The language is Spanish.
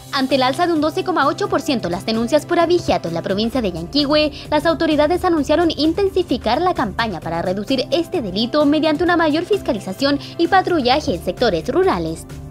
Ante el alza de un 12,8% las denuncias por abigeato en la provincia de Yanquihue, las autoridades anunciaron intensificar la campaña para reducir este delito mediante una mayor fiscalización y patrullaje en sectores rurales.